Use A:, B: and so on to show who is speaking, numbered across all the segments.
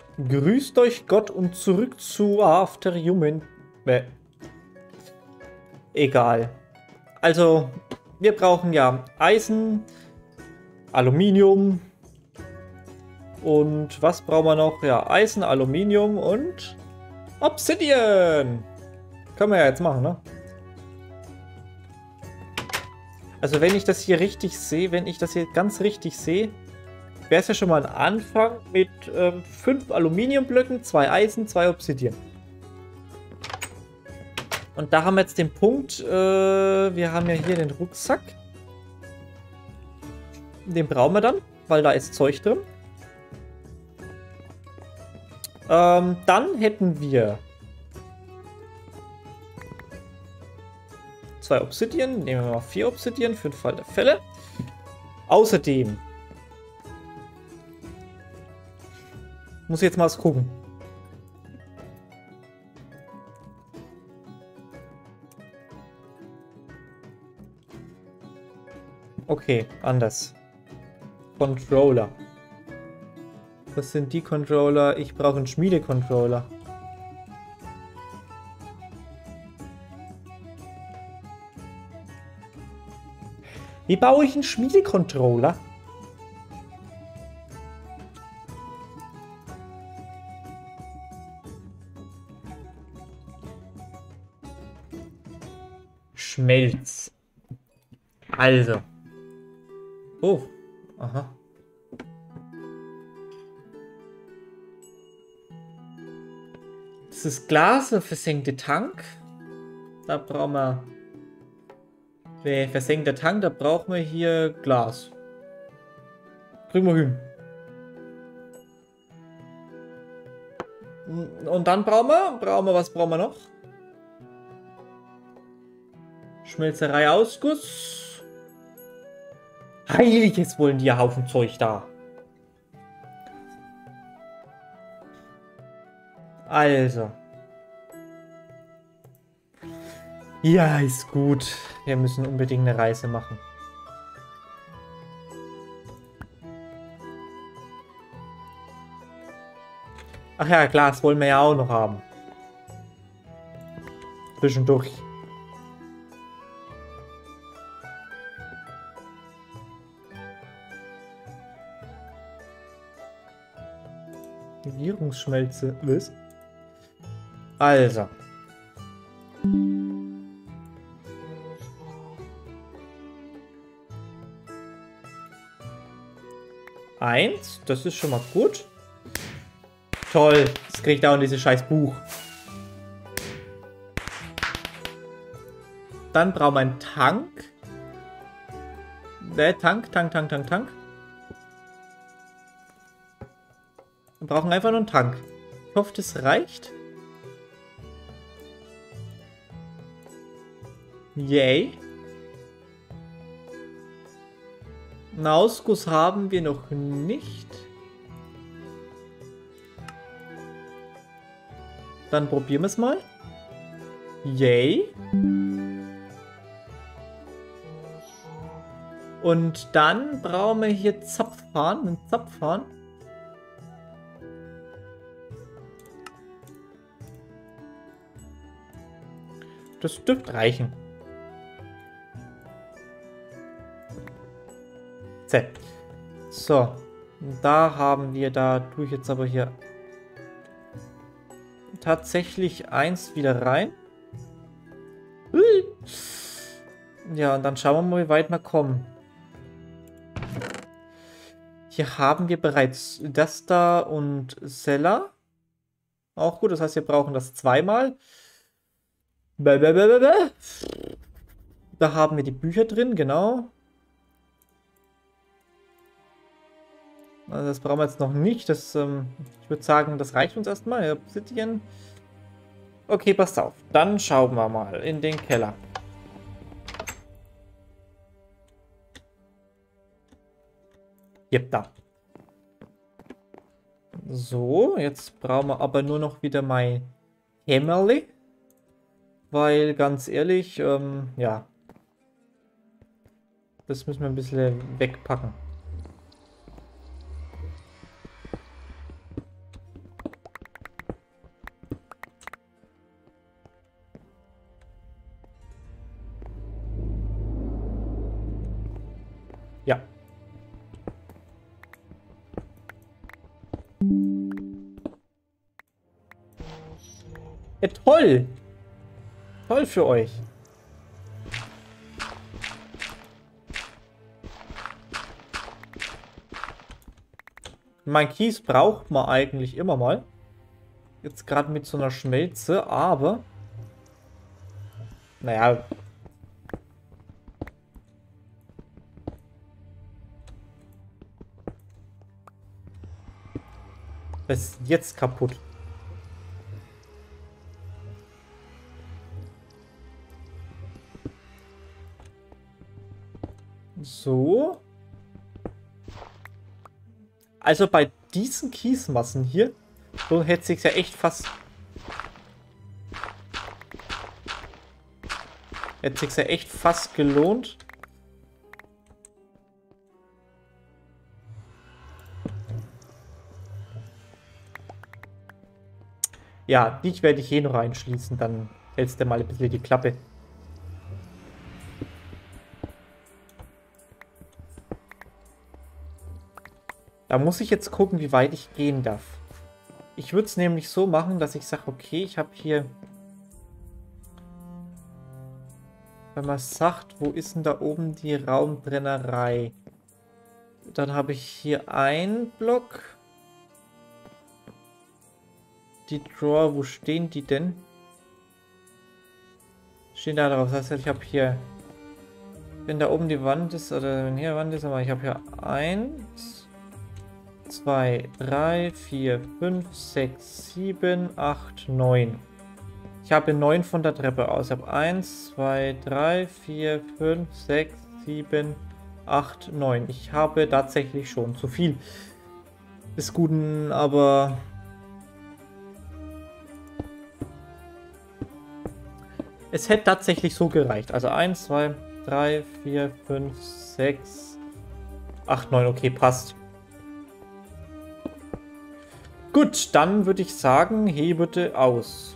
A: Grüßt euch Gott und zurück zu After Human. Egal. Also, wir brauchen ja Eisen, Aluminium und was brauchen wir noch? Ja, Eisen, Aluminium und Obsidian. Können wir ja jetzt machen, ne? Also wenn ich das hier richtig sehe, wenn ich das hier ganz richtig sehe, wäre es ja schon mal ein Anfang mit 5 Aluminiumblöcken, 2 Eisen, 2 Obsidian. Und da haben wir jetzt den Punkt, wir haben ja hier den Rucksack. Den brauchen wir dann, weil da ist Zeug drin. Dann hätten wir 2 Obsidian. Nehmen wir mal 4 Obsidian für den Fall der Fälle. Außerdem muss ich jetzt mal was gucken. Okay, anders. Controller. Was sind die Controller? Ich brauche einen Schmiede-Controller. Wie baue ich einen Schmiede-Controller? Schmelz. Also. Oh. Aha. Das ist Glas, der versenkte Tank. Da brauchen wir... Versenkter Tank, da brauchen wir hier Glas. Kriegen wir hin. Und dann was brauchen wir noch? Schmelzerei Ausguss. Heilig, jetzt wollen die ja Haufen Zeug da. Also. Ja, ist gut. Wir müssen unbedingt eine Reise machen. Ach ja, Glas wollen wir ja auch noch haben. Zwischendurch. Regierungsschmelze. Was? Also. Eins, das ist schon mal gut. Toll, das kriegt auch in dieses scheiß Buch. Dann brauchen wir einen Tank. Tank. Wir brauchen einfach nur einen Tank. Ich hoffe, das reicht. Yay. Einen Ausguss haben wir noch nicht. Dann probieren wir es mal. Yay. Und dann brauchen wir hier Zapfhahn. Einen Zapfhahn. Das dürfte reichen. So, da haben wir, da tue ich jetzt aber hier tatsächlich eins wieder rein. Ja, und dann schauen wir mal, wie weit wir kommen. Hier haben wir bereits das da und Seller. Auch gut, das heißt, wir brauchen das zweimal. Da haben wir die Bücher drin, genau. Also das brauchen wir jetzt noch nicht. Das, ich würde sagen, das reicht uns erstmal. Obsidian. Okay, passt auf. Dann schauen wir mal in den Keller. Yep, da. So, jetzt brauchen wir aber nur noch wieder mein Hämmerli. Weil, ganz ehrlich, ja. Das müssen wir ein bisschen wegpacken. Toll! Toll für euch. Mein Kies braucht man eigentlich immer mal. Jetzt gerade mit so einer Schmelze, aber... Naja... Was ist jetzt kaputt? So. Also bei diesen Kiesmassen hier, so hätte es sich ja echt fast... Hätte sich ja echt fast gelohnt. Ja, dich werde ich eh noch reinschließen, dann hältst du mal ein bisschen die Klappe. Da muss ich jetzt gucken, wie weit ich gehen darf. Ich würde es nämlich so machen, dass ich sage, okay, ich habe hier... Wenn man sagt, wo ist denn da oben die Raumbrennerei? Dann habe ich hier einen Block. Die Drawer, wo stehen die denn? Stehen da drauf. Das heißt, ich habe hier... Wenn da oben die Wand ist, oder wenn hier Wand ist, aber ich habe hier 1, 2, 3, 4, 5, 6, 7, 8, 9. Ich habe 9 von der Treppe aus. Ich habe 1, 2, 3, 4, 5, 6, 7, 8, 9. Ich habe tatsächlich schon zu viel des Guten, aber... Es hätte tatsächlich so gereicht. Also 1, 2, 3, 4, 5, 6, 8, 9. Okay, passt. Gut, dann würde ich sagen, hebete aus.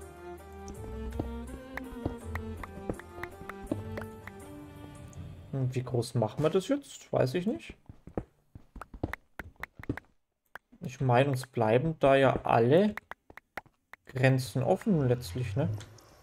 A: Und wie groß machen wir das jetzt? Weiß ich nicht. Ich meine, uns bleiben da ja alle Grenzen offen letztlich, ne?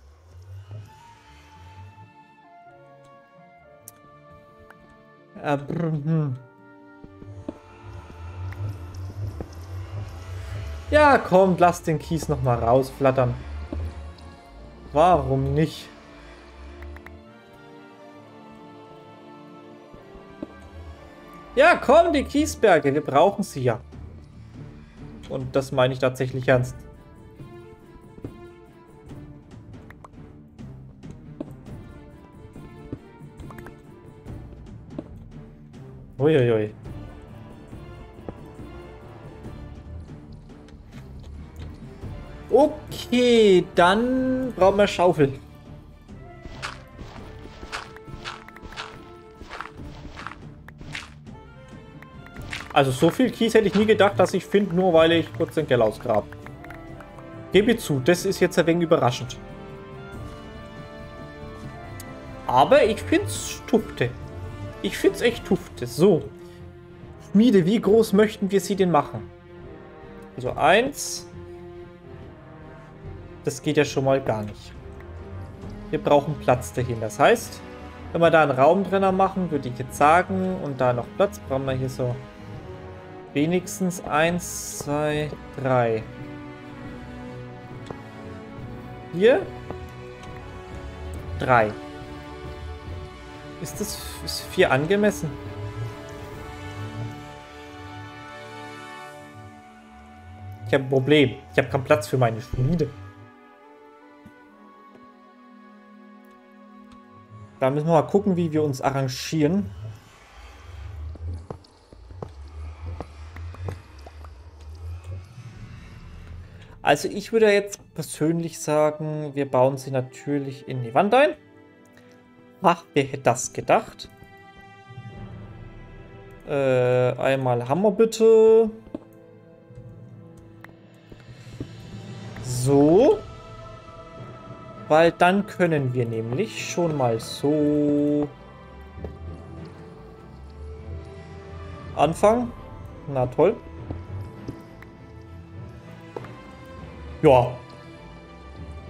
A: Ja, komm, lass den Kies noch mal rausflattern. Warum nicht? Ja, komm, die Kiesberge, wir brauchen sie ja. Und das meine ich tatsächlich ernst. Uiuiui. Okay, dann brauchen wir Schaufel. Also so viel Kies hätte ich nie gedacht, dass ich finde, nur weil ich kurz den Keller ausgrabe. Gebe zu, das ist jetzt ein wenig überraschend. Aber ich finde es tufte. Ich finde es echt tufte. So. Schmiede, wie groß möchten wir sie denn machen? Also 1. Das geht ja schon mal gar nicht. Wir brauchen Platz dahin. Das heißt, wenn wir da einen Raumtrenner machen, würde ich jetzt sagen, und da noch Platz, brauchen wir hier so wenigstens 1, 2, 3. Hier 3. Ist 4 angemessen? Ich habe ein Problem. Ich habe keinen Platz für meine Schmiede. Da müssen wir mal gucken, wie wir uns arrangieren. Also ich würde jetzt persönlich sagen, wir bauen sie natürlich in die Wand ein. Ach, wer hätte das gedacht? Einmal Hammer bitte. So. Weil dann können wir nämlich schon mal so anfangen. Na toll. Ja.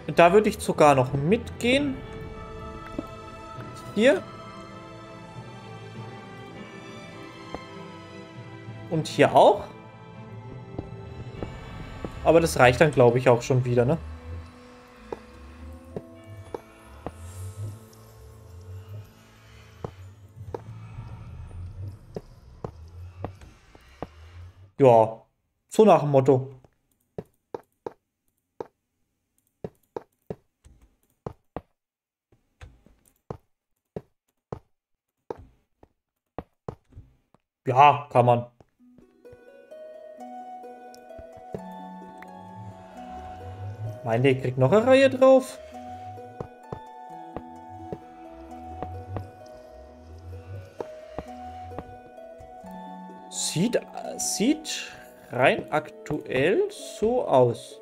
A: Da würde ich sogar noch mitgehen. Hier. Und hier auch. Aber das reicht dann, glaube ich, auch schon wieder, ne? Ja, so nach dem Motto. Ja, kann man. Meint ihr, kriegt noch eine Reihe drauf? Sieht rein aktuell so aus.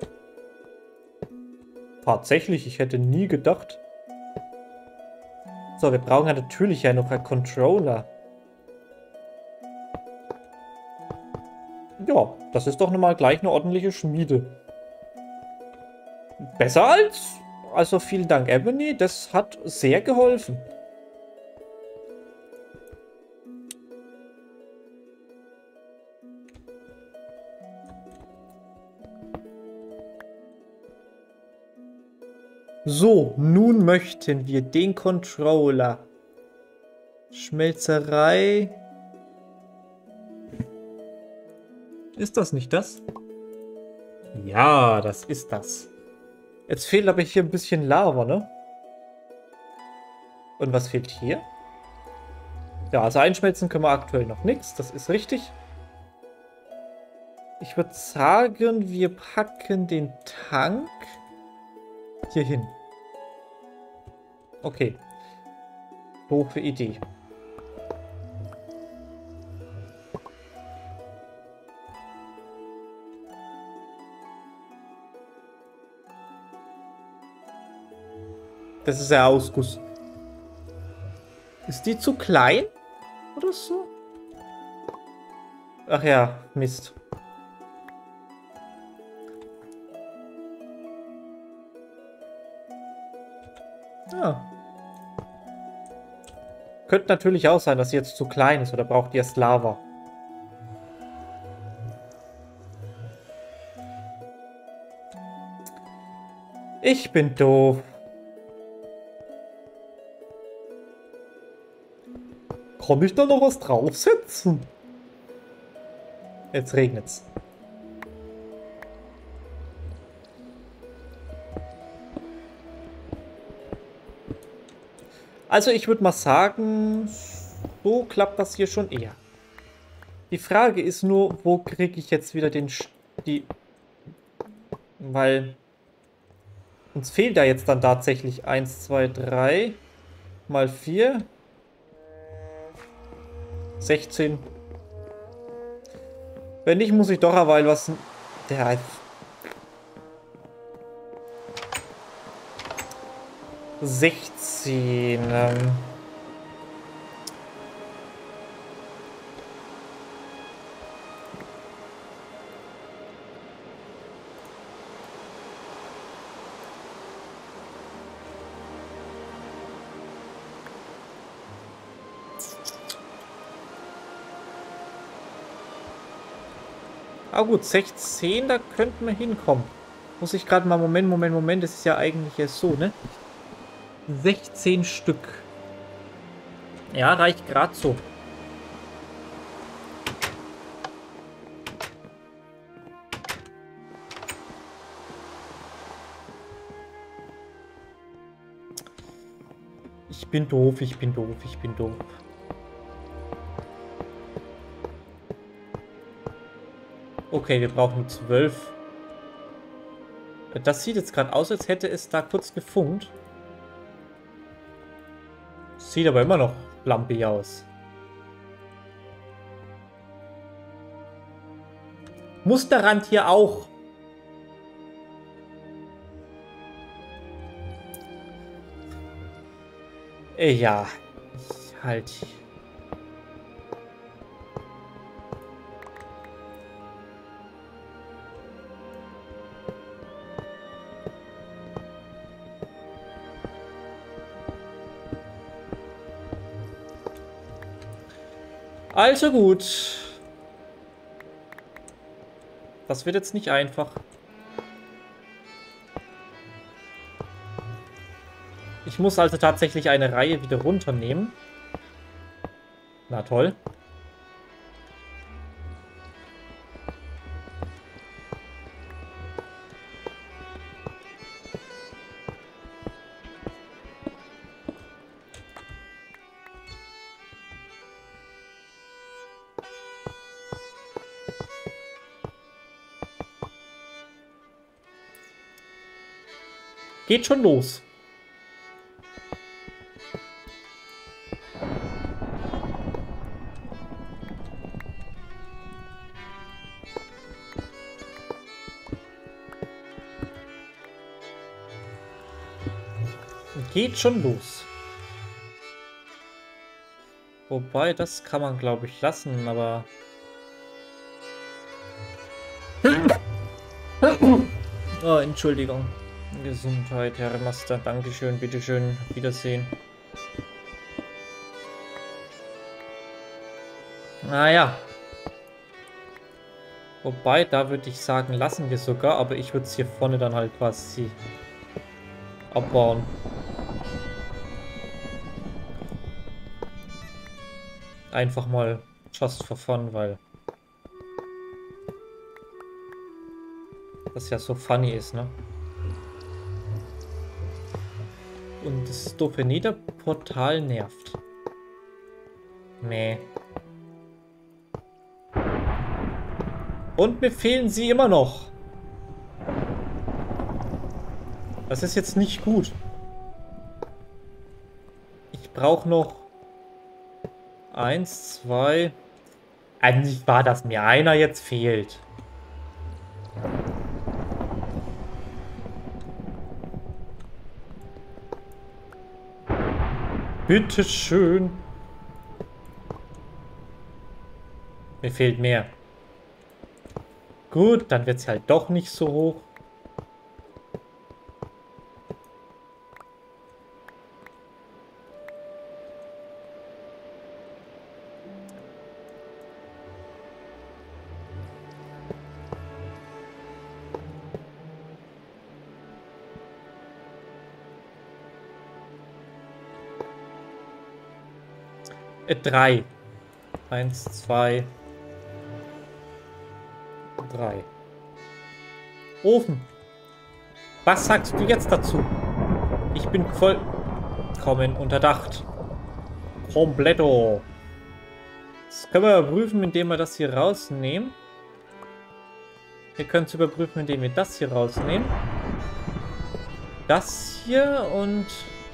A: Tatsächlich, ich hätte nie gedacht. So, wir brauchen ja natürlich noch einen Controller. Ja, das ist doch nochmal gleich eine ordentliche Schmiede. Besser als... Also vielen Dank, Ebony. Das hat sehr geholfen. So, nun möchten wir den Controller. Schmelzerei. Ist das nicht das? Ja, das ist das. Jetzt fehlt aber hier ein bisschen Lava, ne? Und was fehlt hier? Ja, also einschmelzen können wir aktuell noch nichts. Das ist richtig. Ich würde sagen, wir packen den Tank hier hin. Okay. Doofe Idee. Das ist der Ausguss. Ist die zu klein? Oder so? Ach ja, Mist. Ah. Könnte natürlich auch sein, dass sie jetzt zu klein ist. Oder braucht die erst Lava? Ich bin doof. Kann ich da noch was draufsetzen? Jetzt regnet's. Also ich würde mal sagen, so klappt das hier schon eher. Die Frage ist nur, wo kriege ich jetzt wieder weil uns fehlt ja jetzt dann tatsächlich 1, 2, 3 mal 4. 16. Wenn nicht, muss ich doch derweil was... Der... 16. Ah gut, 16, da könnten wir hinkommen. Muss ich gerade mal... Moment. Das ist ja eigentlich erst so, ne? 16 Stück. Ja, reicht gerade so. Ich bin doof. Okay, wir brauchen 12. Das sieht jetzt gerade aus, als hätte es da kurz gefunkt. Sieht aber immer noch lampig aus. Musterrand hier auch. Ja, halt. Also gut. Das wird jetzt nicht einfach. Ich muss also tatsächlich eine Reihe wieder runternehmen. Na toll. Geht schon los. Geht schon los. Wobei, das kann man, glaube ich, lassen, aber... Oh, Entschuldigung. Gesundheit, Herr Master. Dankeschön, bitteschön. Auf Wiedersehen. Naja. Wobei, da würde ich sagen, lassen wir sogar, aber ich würde es hier vorne dann halt quasi abbauen. Einfach mal just for fun, weil das ja so funny ist, ne? Und das doofe Nether-Portal nervt. Nee. Und mir fehlen sie immer noch. Das ist jetzt nicht gut. Ich brauche noch 1, 2. Eigentlich war das mir einer jetzt fehlt. Bitte schön. Mir fehlt mehr. Gut, dann wird es halt doch nicht so hoch. Drei. 1, 2, 3. Ofen. Was sagst du jetzt dazu? Ich bin vollkommen unterdacht. Kompletto. Das können wir überprüfen, indem wir das hier rausnehmen. Wir können es überprüfen, indem wir das hier rausnehmen. Das hier und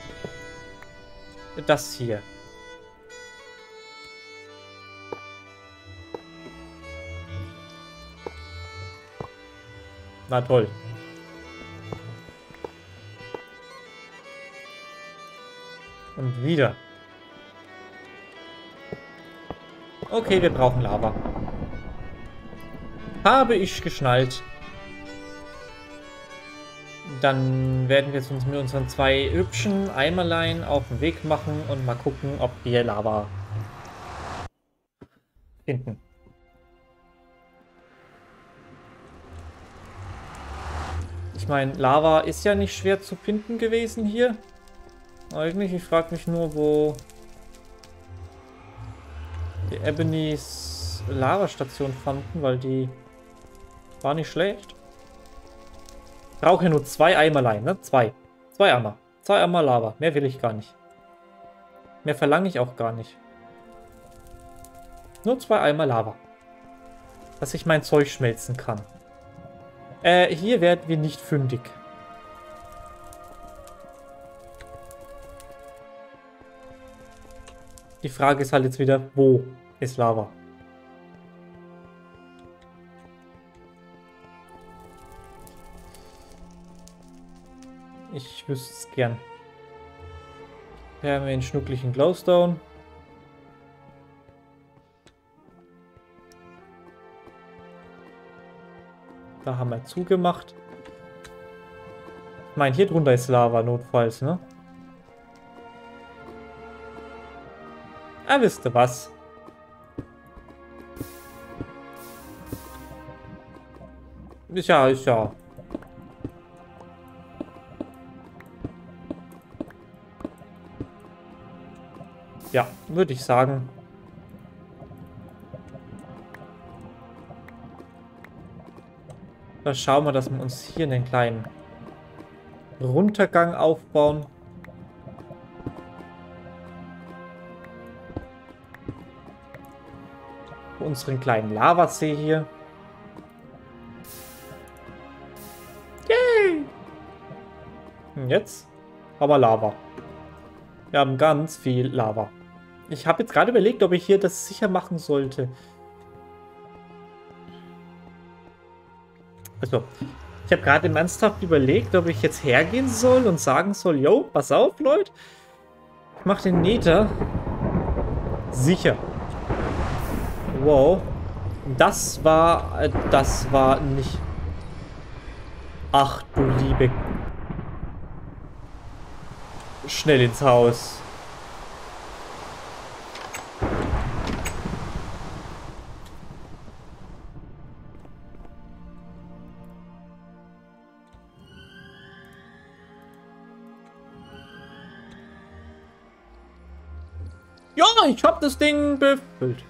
A: das hier. Na toll. Und wieder. Okay, wir brauchen Lava. Habe ich geschnallt. Dann werden wir uns mit unseren 2 hübschen Eimerlein auf den Weg machen und mal gucken, ob wir Lava finden. Ich meine, Lava ist ja nicht schwer zu finden gewesen hier. Eigentlich, ich frage mich nur, wo die Ebonys Lavastation fanden, weil die war nicht schlecht. Ich brauche ja nur 2 Eimerlein, ne? 2. 2 Eimer. 2 Eimer Lava. Mehr will ich gar nicht. Mehr verlange ich auch gar nicht. Nur 2 Eimer Lava. Dass ich mein Zeug schmelzen kann. Hier werden wir nicht fündig. Die Frage ist halt jetzt wieder, wo ist Lava? Ich wüsste es gern. Hier haben wir den schnucklichen Glowstone. Da haben wir zugemacht. Ich meine, hier drunter ist Lava notfalls, ne? Ah, wisst ihr was? Ist ja, ist ja. Ja, würde ich sagen. Da schauen wir, dass wir uns hier einen kleinen Runtergang aufbauen. Unseren kleinen Lavasee hier. Yay! Und jetzt haben wir Lava. Wir haben ganz viel Lava. Ich habe jetzt gerade überlegt, ob ich hier das sicher machen sollte. Also, ich habe gerade ernsthaft überlegt, ob ich jetzt hergehen soll und sagen soll, yo, pass auf, Leute. Ich mache den Nether sicher. Wow. Das war nicht... Ach du Liebe. Schnell ins Haus. Ja, ich habe das Ding befüllt.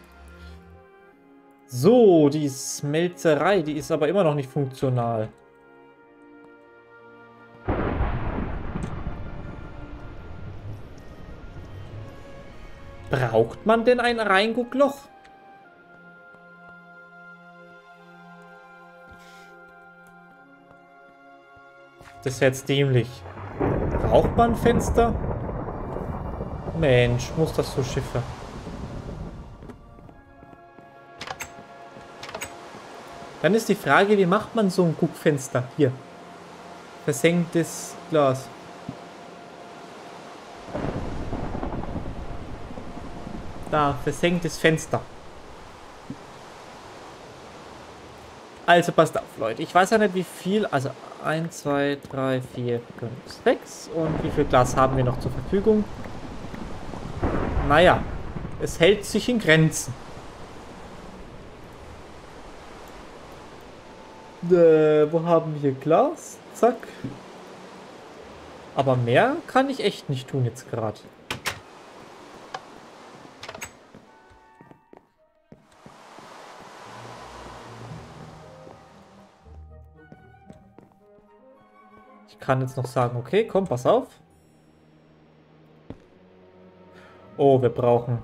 A: So, die Schmelzerei, die ist aber immer noch nicht funktional. Braucht man denn ein Reinguckloch? Das ist jetzt dämlich. Braucht man ein Fenster? Mensch, muss das so Schiffe. Dann ist die Frage, wie macht man so ein Guckfenster? Hier. Versenktes Glas. Da, versenktes Fenster. Also passt auf, Leute. Ich weiß ja nicht, wie viel. Also 1, 2, 3, 4, 5, 6. Und wie viel Glas haben wir noch zur Verfügung? Naja, es hält sich in Grenzen. Wo haben wir Glas? Zack. Aber mehr kann ich echt nicht tun jetzt gerade. Ich kann jetzt noch sagen, okay, komm, pass auf. Oh, wir brauchen...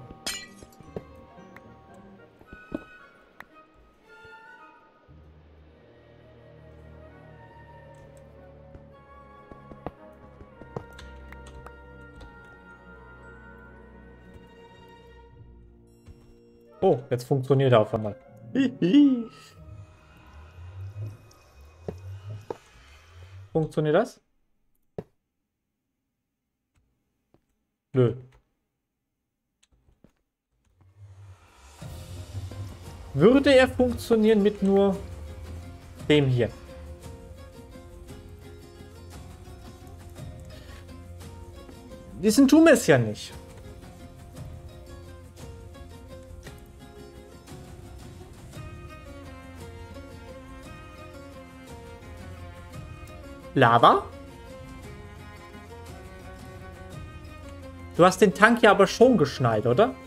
A: Oh, jetzt funktioniert er auf einmal. Funktioniert das? Nö. Würde er funktionieren mit nur dem hier? Wissen tun wir es ja nicht. Lava? Du hast den Tank ja aber schon geschnallt, oder?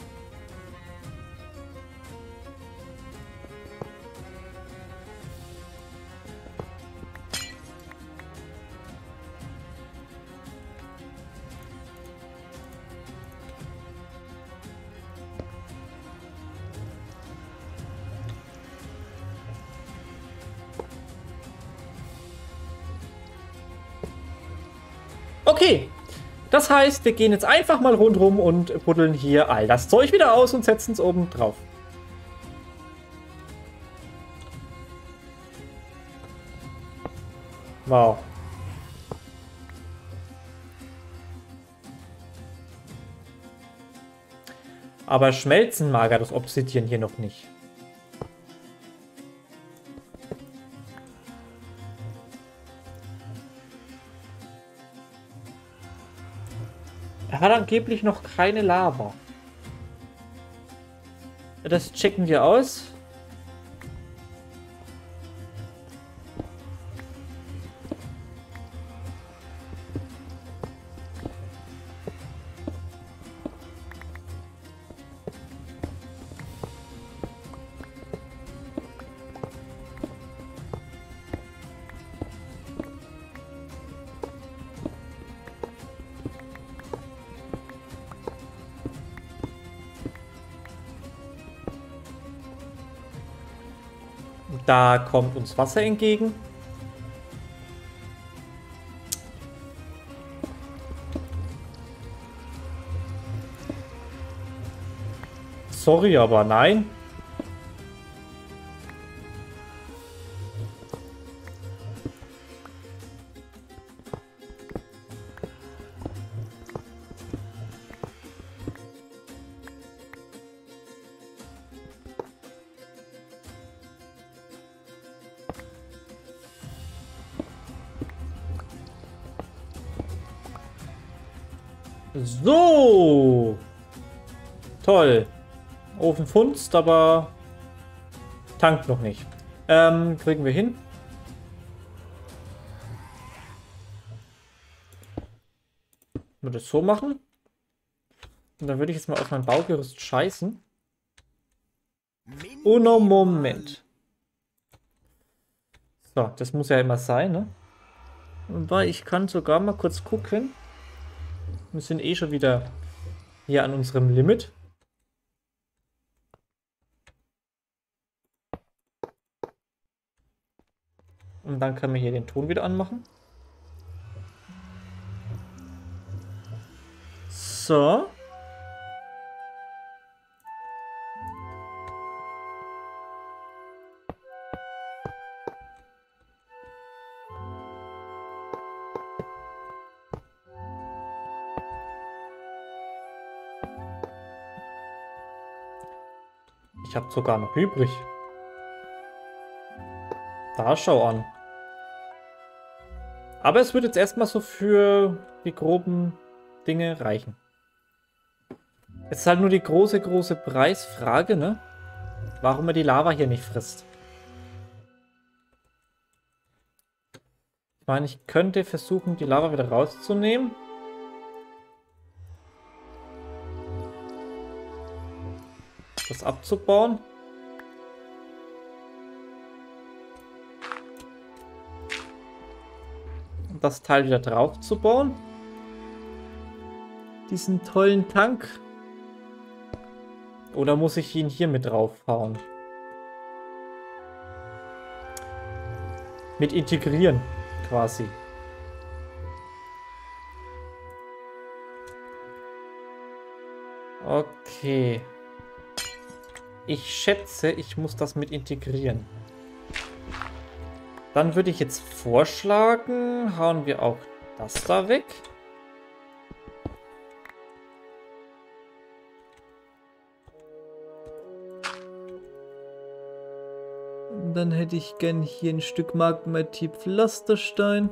A: Okay, das heißt, wir gehen jetzt einfach mal rundherum und buddeln hier all das Zeug wieder aus und setzen es oben drauf. Wow. Aber schmelzen mag er das Obsidian hier noch nicht. Er hat angeblich noch keine Lava. Das checken wir aus. Da kommt uns Wasser entgegen. Sorry, aber nein. So. Toll. Ofen funzt, aber tankt noch nicht. Kriegen wir hin. Nur das so machen. Und dann würde ich jetzt mal auf mein Baugerüst scheißen. Uno Moment. So, das muss ja immer sein, ne? Wobei, ich kann sogar mal kurz gucken. Wir sind eh schon wieder hier an unserem Limit. Und dann können wir hier den Ton wieder anmachen. So. Ich habe sogar noch übrig. Da schau an. Aber es wird jetzt erstmal so für die groben Dinge reichen. Jetzt ist halt nur die große Preisfrage, ne? Warum er die Lava hier nicht frisst. Ich meine, ich könnte versuchen, die Lava wieder rauszunehmen. Das abzubauen. Und das Teil wieder drauf zu bauen. Diesen tollen Tank. Oder muss ich ihn hier mit draufhauen? Mit integrieren, quasi. Okay. Ich schätze, ich muss das mit integrieren. Dann würde ich jetzt vorschlagen, hauen wir auch das da weg. Und dann hätte ich gern hier ein Stück Magmatit Pflasterstein.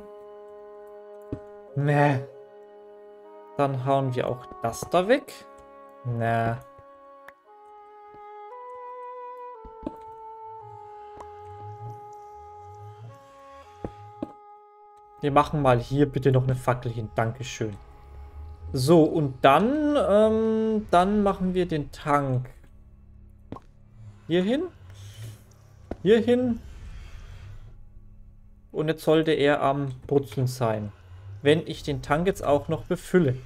A: Nee. Dann hauen wir auch das da weg. Nee. Wir machen mal hier bitte noch eine Fackel hin. Dankeschön. So, und dann machen wir den Tank hier hin. Hier hin. Und jetzt sollte er am Brutzeln sein. Wenn ich den Tank jetzt auch noch befülle.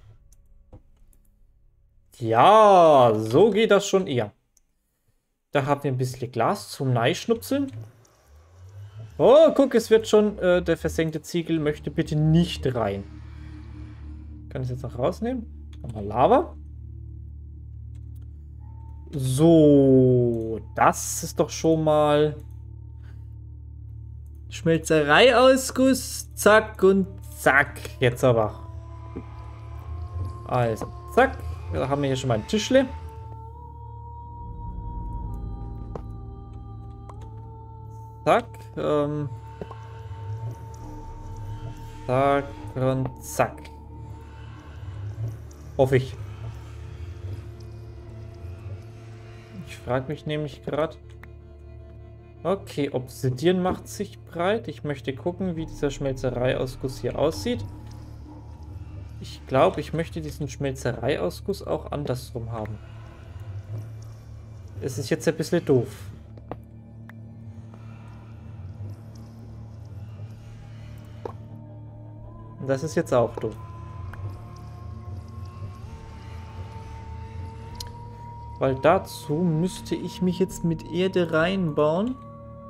A: Ja, so geht das schon eher. Da haben wir ein bisschen Glas zum Neischnupseln. Oh, guck, es wird schon, der versenkte Ziegel möchte bitte nicht rein. Kann ich es jetzt noch rausnehmen? Nochmal Lava. So, das ist doch schon mal Schmelzereiausguss. Zack und zack. Jetzt aber. Also, zack. Da haben wir hier schon mal ein Tischle. Zack. Zack und zack. Hoffe ich. Ich frage mich nämlich gerade. Okay, Obsidian macht sich breit. Ich möchte gucken, wie dieser Schmelzereiausguss hier aussieht. Ich glaube, ich möchte diesen Schmelzereiausguss auch andersrum haben. Es ist jetzt ein bisschen doof. Das ist jetzt auch doof. Weil dazu müsste ich mich jetzt mit Erde reinbauen.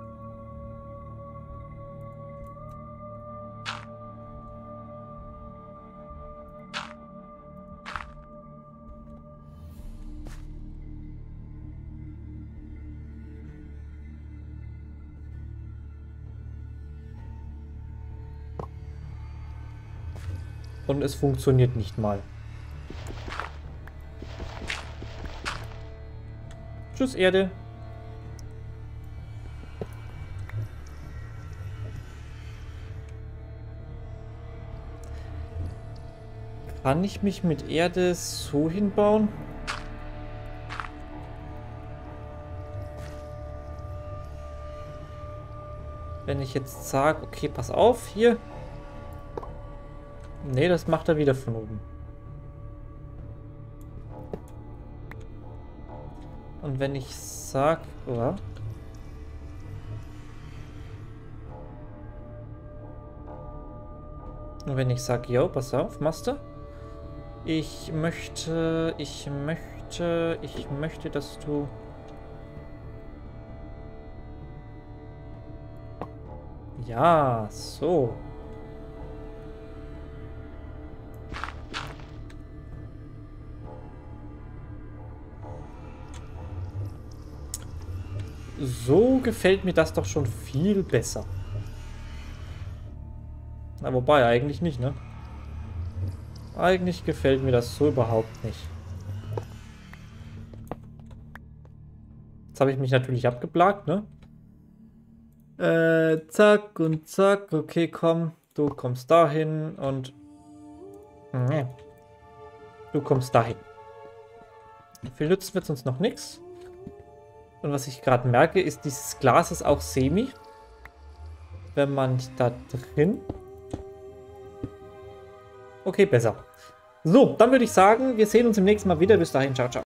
A: Und es funktioniert nicht mal. Tschüss, Erde. Kann ich mich mit Erde so hinbauen? Wenn ich jetzt sage, okay, pass auf, hier. Nee, das macht er wieder von oben. Und wenn ich sag, oh. Und wenn ich sag, yo, pass auf, Master. Ich möchte, dass du... Ja, so. So gefällt mir das doch schon viel besser. Na, wobei, eigentlich nicht, ne? Eigentlich gefällt mir das so überhaupt nicht. Jetzt habe ich mich natürlich abgeplagt, ne? Zack und zack. Okay, komm. Du kommst dahin und... Nee. Du kommst dahin. Viel nützen wird uns noch nichts. Und was ich gerade merke, ist, dieses Glas ist auch semi. Wenn man da drin... Okay, besser. So, dann würde ich sagen, wir sehen uns im nächsten Mal wieder. Bis dahin, ciao, ciao.